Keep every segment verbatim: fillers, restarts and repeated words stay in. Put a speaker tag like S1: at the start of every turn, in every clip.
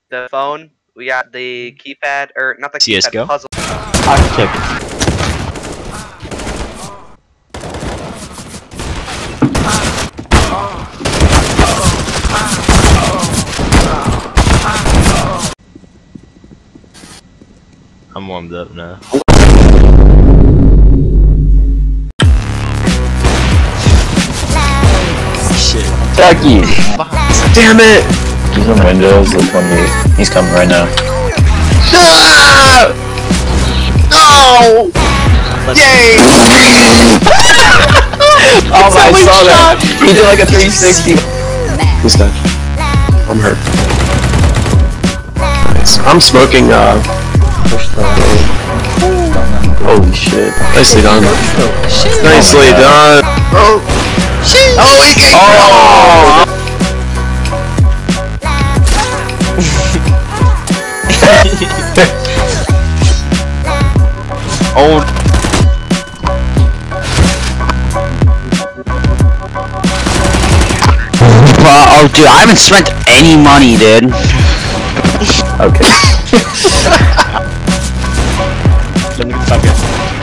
S1: the phone. We got the keypad, or not the
S2: C S G O?
S1: keypad puzzle.
S3: I'll check it.
S2: I'm warmed up now. Shit.
S3: Ducky!
S2: Damn it!
S3: He's on windows, look on me. He's coming right now.
S2: Ah! No! Yay!
S3: Oh my, I saw that! He did like a three sixty.
S4: He's dead. I'm hurt. Nice. I'm smoking, uh...
S3: Holy shit.
S4: Nicely done. Nicely done. Oh!
S2: Oh, he gave
S3: Oh!
S2: Oh.
S5: Oh, dude, I haven't spent any money, dude.
S3: Okay.
S2: Let me get the fuck out.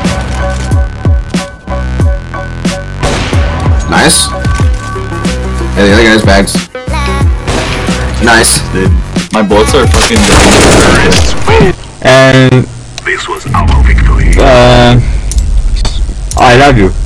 S6: Nice. Yeah, the other guy's bags. Nice.
S3: Dude, my bullets are fucking dead.
S7: And
S8: This was our victory.
S7: uh, I love you.